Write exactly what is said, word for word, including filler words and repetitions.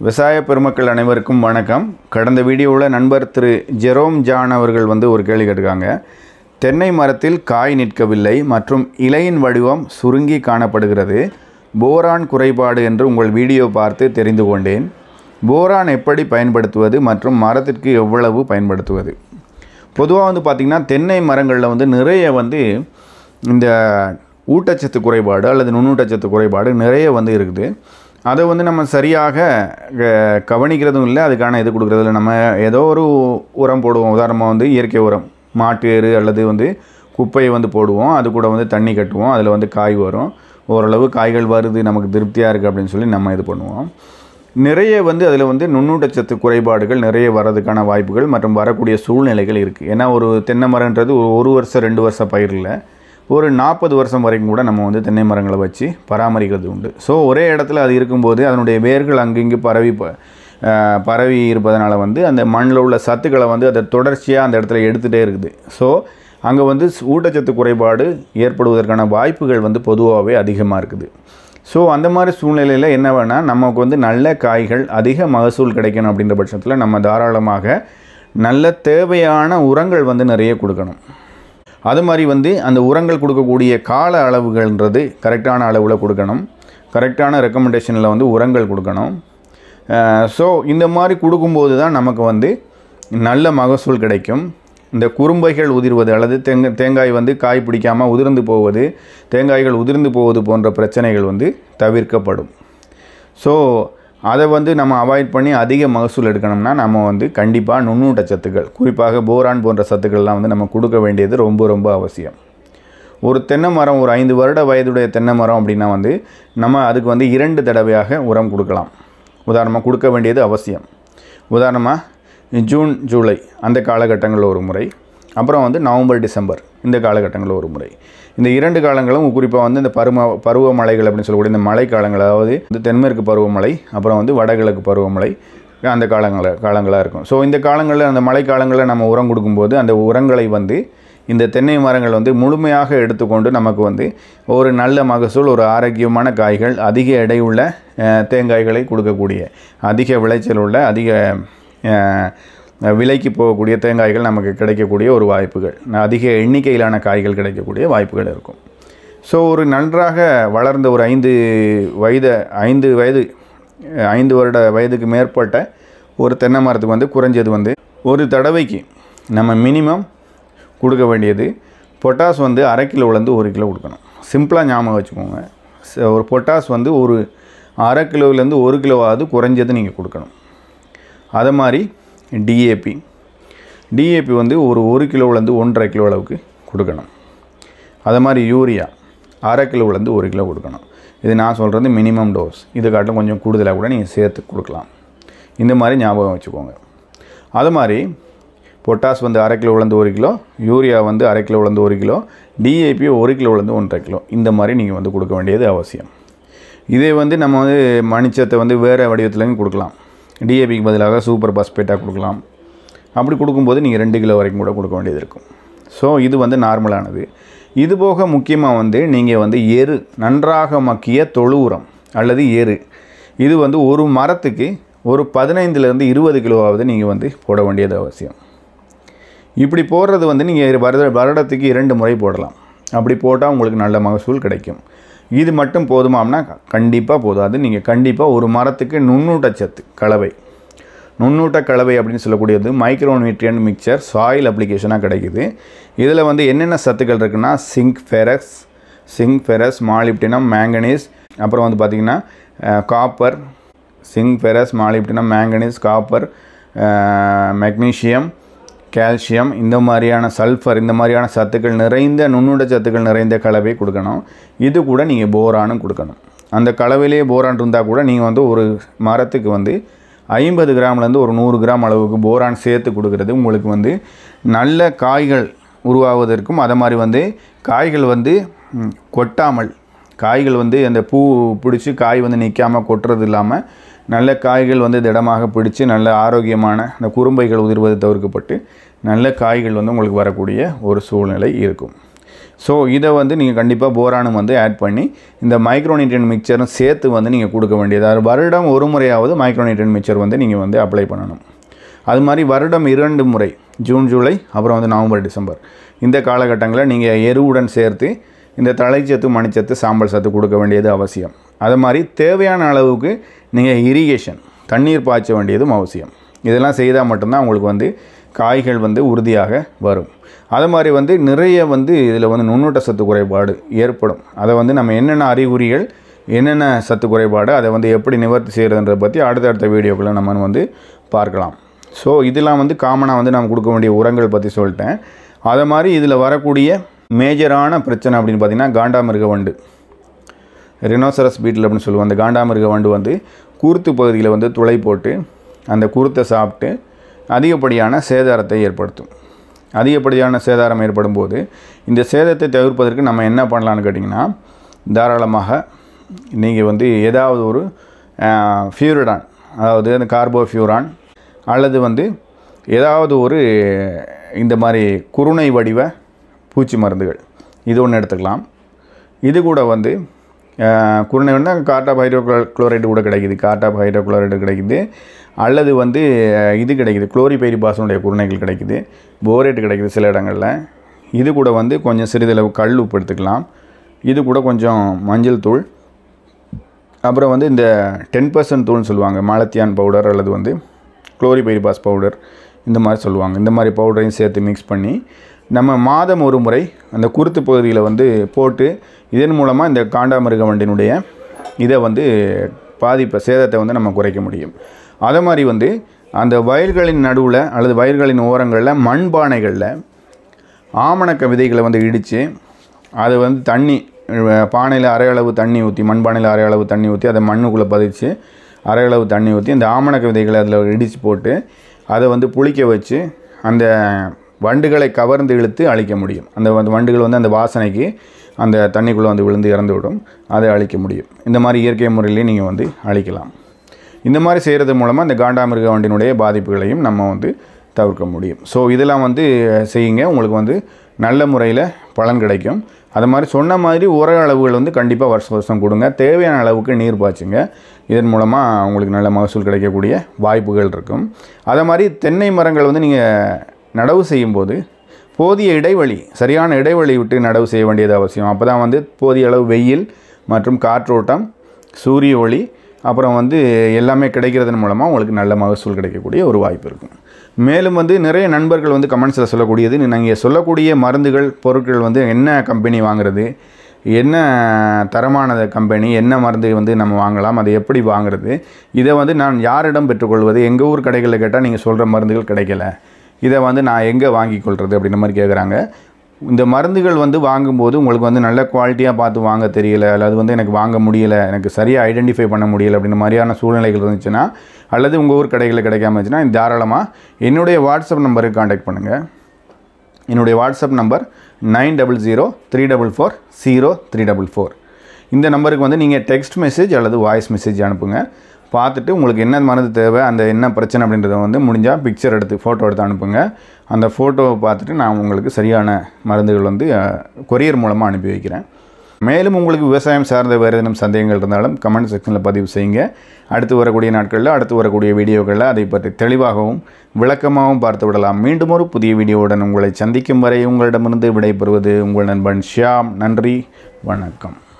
விவசாய பெருமக்கள் அனைவருக்கும் வணக்கம். கடந்த வீடியோவில் நண்பர் திரு ஜெரோம் ஜான் அவர்கள் வந்து ஒரு கேள்வி கேட்டிருக்காங்க. தென்னை மரத்தில் காய் நிற்கவில்லை மற்றும் இலையின் வடிவம் சுருங்கி காணப்படுகிறது. போரான் குறைபாடு என்று உங்கள் வீடியோ பார்த்து தெரிந்து கொண்டேன். போரான் எப்படி பயன்படுத்துவது மற்றும் மரத்திற்கு எவ்வளவு பயன்படுத்துவது? பொதுவாக வந்து பார்த்திங்கன்னா தென்னை மரங்களில் வந்து நிறைய வந்து இந்த ஊட்டச்சத்து குறைபாடு அல்லது நுண்ணூட்டச்சத்து குறைபாடு நிறைய வந்து இருக்குது. அதை வந்து நம்ம சரியாக கவனிக்கிறதும் இல்லை, அதுக்கான இது கொடுக்குறதில்ல. நம்ம ஏதோ ஒரு உரம் போடுவோம். உதாரணமாக வந்து இயற்கை உரம், மாட்டு எரு அல்லது வந்து குப்பையை வந்து போடுவோம். அது கூட வந்து தண்ணி கட்டுவோம். அதில் வந்து காய் வரும். ஓரளவு காய்கள் வருது, நமக்கு திருப்தியாக இருக்குது அப்படின்னு சொல்லி நம்ம இது பண்ணுவோம். நிறைய வந்து அதில் வந்து நுண்ணூட்டச்சத்து குறைபாடுகள் நிறைய வர்றதுக்கான வாய்ப்புகள் மற்றும் வரக்கூடிய சூழ்நிலைகள் இருக்குது. ஏன்னா ஒரு தென்னை மரன்றது ஒரு ஒரு வருஷம் ரெண்டு வருஷம் பயிரில் ஒரு நாற்பது வருஷம் வரைக்கும் கூட நம்ம வந்து தென்னை மரங்களை வச்சு பராமரிக்கிறது உண்டு. ஸோ ஒரே இடத்துல அது இருக்கும்போது அதனுடைய வேர்கள் அங்கங்கே பரவி பரவி இருப்பதனால வந்து அந்த மண்ணில் உள்ள சத்துக்களை வந்து அதை தொடர்ச்சியாக அந்த இடத்துல எடுத்துகிட்டே இருக்குது. ஸோ அங்கே வந்து ஊட்டச்சத்து குறைபாடு ஏற்படுவதற்கான வாய்ப்புகள் வந்து பொதுவாகவே அதிகமாக இருக்குது. ஸோ அந்த மாதிரி சூழ்நிலையில் என்ன வேணால் நமக்கு வந்து நல்ல காய்கள் அதிக மகசூல் கிடைக்கணும் அப்படின்ற பட்சத்தில் நம்ம தாராளமாக நல்ல தேவையான உரங்கள் வந்து நிறைய கொடுக்கணும். அது மாதிரி வந்து அந்த உரங்கள் கொடுக்கக்கூடிய கால அளவுகள்ன்றது கரெக்டான அளவில் கொடுக்கணும். கரெக்டான ரெக்கமெண்டேஷனில் வந்து உரங்கள் கொடுக்கணும். ஸோ இந்த மாதிரி கொடுக்கும்போது தான் நமக்கு வந்து நல்ல மகசூல் கிடைக்கும். இந்த குறும்பைகள் உதிர்வது அல்லது தேங்க தேங்காய் வந்து காய் பிடிக்காமல் உதிர்ந்து போவது, தேங்காய்கள் உதிர்ந்து போவது போன்ற பிரச்சனைகள் வந்து தவிர்க்கப்படும். ஸோ அதை வந்து நம்ம அவாய்ட் பண்ணி அதிக மகசூல் எடுக்கணும்னா நம்ம வந்து கண்டிப்பாக நுண்ணூட்ட சத்துக்கள், குறிப்பாக போரான் போன்ற சத்துக்கள்லாம் வந்து நம்ம கொடுக்க வேண்டியது ரொம்ப ரொம்ப அவசியம். ஒரு தென்னை மரம், ஒரு ஐந்து வருட வயதுடைய தென்னை மரம் அப்படின்னா வந்து நம்ம அதுக்கு வந்து இரண்டு தடவையாக உரம் கொடுக்கலாம். உதாரணமாக கொடுக்க வேண்டியது அவசியம். உதாரணமாக ஜூன் ஜூலை அந்த காலகட்டங்களில் ஒரு முறை, அப்புறம் வந்து நவம்பர் டிசம்பர் இந்த காலகட்டங்களில் ஒரு முறை. இந்த இரண்டு காலங்களும் குறிப்பாக வந்து இந்த பருவ பருவமழைகள் அப்படின்னு சொல்லக்கூடிய இந்த மழை காலங்கள், அதாவது இந்த தென்மேற்கு பருவமழை அப்புறம் வந்து வடகிழக்கு பருவமழை அந்த காலங்களில் காலங்களாக இருக்கும். ஸோ இந்த காலங்களில் அந்த மழை காலங்களில் நம்ம உரம் கொடுக்கும்போது அந்த உரங்களை வந்து இந்த தென்னை மரங்கள் வந்து முழுமையாக எடுத்துக்கொண்டு நமக்கு வந்து ஒரு நல்ல மகசூல், ஒரு ஆரோக்கியமான காய்கள், அதிக எடையுள்ள தேங்காய்களை கொடுக்கக்கூடிய, அதிக விளைச்சல் உள்ள, அதிக விலைக்கு போகக்கூடிய தேங்காய்கள் நமக்கு கிடைக்கக்கூடிய ஒரு வாய்ப்புகள், அதிக எண்ணிக்கையிலான காய்கள் கிடைக்கக்கூடிய வாய்ப்புகள் இருக்கும். ஸோ ஒரு நன்றாக வளர்ந்த ஒரு ஐந்து வயது ஐந்து வயது ஐந்து வருட வயதுக்கு மேற்பட்ட ஒரு தென்னை மரத்துக்கு வந்து குறைஞ்சது வந்து ஒரு தடவைக்கு நம்ம மினிமம் கொடுக்க வேண்டியது பொட்டாஸ் வந்து அரை கிலோவிலேருந்து ஒரு கிலோ கொடுக்கணும். சிம்பிளாக ஞாபகம் வச்சுக்கோங்க. ஒரு பொட்டாஸ் வந்து ஒரு அரை கிலோவிலேருந்து ஒரு கிலோவாவது குறைஞ்சது நீங்கள் கொடுக்கணும். அதை மாதிரி டிஏபி டிஏபி வந்து ஒரு ஒரு கிலோவிலேருந்து ஒன்றரை கிலோ அளவுக்கு கொடுக்கணும். அது மாதிரி யூரியா அரை கிலோவிலேருந்து ஒரு கிலோ கொடுக்கணும். இது நான் சொல்கிறது மினிமம் டோஸ். இது காட்டும் கொஞ்சம் கூடுதலாக கூட நீங்கள் சேர்த்து கொடுக்கலாம். இந்த மாதிரி ஞாபகம் வச்சுக்கோங்க. அது மாதிரி பொட்டாஸ் வந்து அரை கிலோவிலேருந்து ஒரு கிலோ, யூரியா வந்து அரை கிலோவிலேருந்து ஒரு கிலோ, டிஏபி ஒரு கிலோவிலேருந்து ஒன்றரை கிலோ இந்த மாதிரி நீங்கள் வந்து கொடுக்க வேண்டியது அவசியம். இதே வந்து நம்ம வந்து மணிச்சத்தை வந்து வேறு வடிவத்துலையும் கொடுக்கலாம். டிஏபிக்கு பதிலாக சூப்பர் பாஸ்பேட்டாக கொடுக்கலாம். அப்படி கொடுக்கும்போது நீங்கள் ரெண்டு கிலோ வரைக்கும் கூட கொடுக்க வேண்டியது இருக்கும். ஸோ இது வந்து நார்மலானது. இது போக முக்கியமாக வந்து நீங்கள் வந்து எரு, நன்றாக மக்கிய தொழு உரம் அல்லது எரு, இது வந்து ஒரு மரத்துக்கு ஒரு பதினைந்துலேருந்து இருபது கிலோவாவது நீங்கள் வந்து போட வேண்டியது அவசியம். இப்படி போடுறது வந்து நீங்கள் வருட வருடத்துக்கு இரண்டு முறை போடலாம். அப்படி போட்டால் உங்களுக்கு நல்ல மகசூல் கிடைக்கும். இது மட்டும் போதுமாம்னா கண்டிப்பாக போதாது. நீங்கள் கண்டிப்பாக ஒரு மரத்துக்கு நுண்ணூட்டச்சத்து கலவை, நுண்ணூட்ட கலவை அப்படின்னு சொல்லக்கூடியது மைக்ரோ நியூட்ரியன்ட் மிக்சர் சாயில் அப்ளிகேஷனாக கிடைக்குது. இதில் வந்து என்னென்ன சத்துக்கள் இருக்குன்னா zinc, ferrous zinc ferrous molybdenum, manganese, அப்புறம் வந்து பார்த்திங்கன்னா copper, zinc ferrous molybdenum, manganese, copper, magnesium, calcium, இந்த மாதிரியான சல்ஃபர், இந்த மாதிரியான சத்துக்கள் நிறைந்த நுண்ணூட்ட சத்துக்கள் நிறைந்த கலவை கொடுக்கணும். இது கூட நீங்கள் போரானும் கொடுக்கணும். அந்த கலவையிலே போரான் இருந்தால் கூட நீங்கள் வந்து ஒரு மரத்துக்கு வந்து ஐம்பது கிராம்லேருந்து ஒரு நூறு கிராம் அளவுக்கு போரான் சேர்த்து கொடுக்கறது உங்களுக்கு வந்து நல்ல காய்கள் உருவாவதற்கும், அதை மாதிரி வந்து காய்கள் வந்து கொட்டாமல், காய்கள் வந்து அந்த பூ பிடிச்சி காய் வந்து நிற்காமல் கொட்டுறது இல்லாமல் நல்ல காய்கள் வந்து திடமாக பிடிச்சி நல்ல ஆரோக்கியமான அந்த குறும்பைகள் உதிர்வது தவிர்க்கப்பட்டு நல்ல காய்கள் வந்து உங்களுக்கு வரக்கூடிய ஒரு சூழ்நிலை இருக்கும். ஸோ இதை வந்து நீங்கள் கண்டிப்பாக போரானும் வந்து ஆட் பண்ணி இந்த மைக்ரோநியூட்ரியன் மிக்சரும் சேர்த்து வந்து நீங்கள் கொடுக்க வேண்டியது. வருடம் ஒரு முறையாவது மைக்ரோநியூட்ரியன் மிக்சர் வந்து நீங்கள் வந்து அப்ளை பண்ணணும். அது மாதிரி வருடம் இரண்டு முறை ஜூன் ஜூலை அப்புறம் வந்து நவம்பர் டிசம்பர் இந்த காலகட்டங்களில் நீங்கள் எருவுடன் சேர்த்து இந்த தழைச்சத்து மணிச்சத்து சாம்பல் சத்து கொடுக்க வேண்டியது அவசியம். அது மாதிரி தேவையான அளவுக்கு நீங்கள் இரிகேஷன் தண்ணீர் பாய்ச்ச வேண்டியதும் அவசியம். இதெல்லாம் செய்தால் மட்டும்தான் உங்களுக்கு வந்து காய்கள் வந்து உறுதியாக வரும். அது மாதிரி வந்து நிறைய வந்து இதில் வந்து நுண்ணூட்ட சத்து குறைபாடு ஏற்படும். அதை வந்து நம்ம என்னென்ன அறிகுறிகள் என்னென்ன சத்து குறைபாடு அதை வந்து எப்படி நிவர்த்தி செய்கிறதுன்றதை பற்றி அடுத்தடுத்த வீடியோக்களை நம்ம வந்து பார்க்கலாம். ஸோ இதெல்லாம் வந்து காமனாக வந்து நம்ம கொடுக்க வேண்டிய உரங்கள் பற்றி சொல்லிட்டேன். அதை மாதிரி இதில் வரக்கூடிய மேஜரான பிரச்சனை அப்படின்னு பார்த்திங்கன்னா காண்டாமிருக வண்டு, ரினோசரஸ் பீட்டில் அப்படின்னு சொல்லுவோம். அந்த காண்டாமிருக வண்டு வந்து குருத்து பகுதியில் வந்து துளை போட்டு அந்த குருத்தை சாப்பிட்டு அதிகப்படியான சேதாரத்தை ஏற்படுத்தும். அதிகப்படியான சேதாரம் ஏற்படும் போது இந்த சேதத்தை தவிர்ப்பதற்கு நம்ம என்ன பண்ணலான்னு கேட்டிங்கன்னா, தாராளமாக நீங்கள் வந்து ஏதாவது ஒரு ஃபியூரிடான், அதாவது அந்த கார்போஃபியூரான் அல்லது வந்து ஏதாவது ஒரு இந்த மாதிரி குருணை வடிவ பூச்சி மருந்துகள் இது ஒன்று எடுத்துக்கலாம். இது கூட வந்து குருணை வந்து கார்டாப் ஹைட்ரோ குளோரைடு கூட கிடைக்குது, கார்டாப் ஹைட்ரோ குளோரைடு கிடைக்குது, அல்லது வந்து இது கிடைக்குது குளோரிபைரிபாஸனுடைய குருணைகள் கிடைக்குது, போரேட் கிடைக்குது சில இடங்களில். இது கூட வந்து கொஞ்சம் சிறிதளவு கல் உப்பு எடுத்துக்கலாம். இது கூட கொஞ்சம் மஞ்சள் தூள், அப்புறம் வந்து இந்த டென் பர்சன்ட் தூள்னு சொல்லுவாங்க, மாலத்தியான் பவுடர் அல்லது வந்து குளோரிபைரிபாஸ் பவுடர் இந்த மாதிரி சொல்லுவாங்க. இந்த மாதிரி பவுடரையும் சேர்த்து மிக்ஸ் பண்ணி நம்ம மாதம் ஒரு முறை அந்த குருத்து பகுதியில் வந்து போட்டு இதன் மூலமாக இந்த காண்டாமிருக வண்டினுடைய இதை வந்து பாதிப்பை சேதத்தை வந்து நம்ம குறைக்க முடியும். அதே மாதிரி வந்து அந்த வயல்களின் நடுவில் அல்லது வயல்களின் ஓரங்களில் மண்பானைகளில் ஆமணக்க விதைகளை வந்து இடித்து அதை வந்து தண்ணி பானையில் அரை அளவு தண்ணி ஊற்றி மண்பானையில் அரை அளவு தண்ணி ஊற்றி அதை மண்ணுக்குள்ளே பதிச்சு அரை அளவு தண்ணி ஊற்றி அந்த ஆமணக்க விதைகளை அதில் இடித்து போட்டு அதை வந்து புளிக்க வச்சு அந்த வண்டுகளை கவர்ந்து இழுத்து அழிக்க முடியும். அந்த வண்டுகள் வந்து அந்த வாசனைக்கு அந்த தண்ணிக்குள்ளே வந்து விழுந்து இறந்து விடும், அதை அழிக்க முடியும். இந்த மாதிரி இயற்கை முறையிலேயே நீங்கள் வந்து அழிக்கலாம். இந்த மாதிரி செய்கிறது மூலமாக இந்த காண்டாமிருக வண்டினுடைய பாதிப்புகளையும் நம்ம வந்து தவிர்க்க முடியும். ஸோ இதெல்லாம் வந்து செய்யுங்க, உங்களுக்கு வந்து நல்ல முறையில் பலன் கிடைக்கும். அது மாதிரி சொன்ன மாதிரி உர அளவுகள் வந்து கண்டிப்பாக வருஷம் வருஷம் கொடுங்க. தேவையான அளவுக்கு நீர் பாய்ச்சுங்க. இதன் மூலமாக உங்களுக்கு நல்ல மகசூல் கிடைக்கக்கூடிய வாய்ப்புகள் இருக்கும். அதே மாதிரி தென்னை மரங்கள் வந்து நீங்கள் நடவு செய்யும்போது போதிய இடைவெளி, சரியான இடைவெளி விட்டு நடவு செய்ய வேண்டியது அவசியம். அப்போ தான் வந்து போதிய அளவு வெயில் மற்றும் காற்றோட்டம், சூரிய ஒளி, அப்புறம் வந்து எல்லாமே கிடைக்கிறதன் மூலமாக உங்களுக்கு நல்ல மகசூல் கிடைக்கக்கூடிய ஒரு வாய்ப்பு இருக்கும். மேலும் வந்து நிறைய நண்பர்கள் வந்து கமெண்ட்ஸில் சொல்லக்கூடியது, நீங்கள் சொல்லக்கூடிய மருந்துகள் பொருட்கள் வந்து என்ன கம்பெனி வாங்குறது, என்ன தரமான கம்பெனி, என்ன மருந்து வந்து நம்ம வாங்கலாம், அதை எப்படி வாங்குறது, இதை வந்து நான் யாரிடம் பெற்றுக்கொள்வது, எங்கள் ஊர் கடைகளில் கேட்டால் நீங்கள் சொல்கிற மருந்துகள் கிடைக்கல, இதை வந்து நான் எங்கே வாங்கி கொள்வது அப்படின்ற மாதிரி கேட்குறாங்க. இந்த மருந்துகள் வந்து வாங்கும்போது உங்களுக்கு வந்து நல்ல குவாலிட்டியாக பார்த்து வாங்க தெரியல, அல்லது வந்து எனக்கு வாங்க முடியலை, எனக்கு சரியாக ஐடென்டிஃபை பண்ண முடியலை அப்படின்ற மாதிரியான சூழ்நிலைகள் இருந்துச்சுன்னா, அல்லது உங்கள் ஊர் கடைகளில் கிடைக்காம இருந்துச்சுன்னா தாராளமாக என்னுடைய வாட்ஸ்அப் நம்பருக்கு காண்டாக்ட் பண்ணுங்கள். என்னுடைய WhatsApp number nine double zero three double four zero three double four. இந்த நம்பருக்கு வந்து நீங்கள் டெக்ஸ்ட் மெசேஜ் அல்லது வாய்ஸ் மெசேஜ் அனுப்புங்க. பார்த்துட்டு உங்களுக்கு என்ன மருந்து தேவை, அந்த என்ன பிரச்சனை அப்படின்றத வந்து முடிஞ்சால் பிக்சர் எடுத்து ஃபோட்டோ எடுத்து அனுப்புங்க. அந்த ஃபோட்டோவை பார்த்துட்டு நான் உங்களுக்கு சரியான மருந்துகள் வந்து கொரியர் மூலமாக அனுப்பி வைக்கிறேன். மேலும் உங்களுக்கு விவசாயம் சார்ந்த வேறு ஏதேனும் சந்தேகங்கள் இருந்தாலும் கமெண்ட் செக்ஷனில் பதிவு செய்யுங்க. அடுத்து வரக்கூடிய நாட்களில் அடுத்து வரக்கூடிய வீடியோக்களில் அதை பற்றி தெளிவாகவும் விளக்கமாகவும் பார்த்து விடலாம். மீண்டும் ஒரு புதிய வீடியோவுடன் உங்களை சந்திக்கும் வரை உங்களிடமிருந்து விடைபெறுவது உங்கள் நண்பன் ஷியாம். நன்றி, வணக்கம்.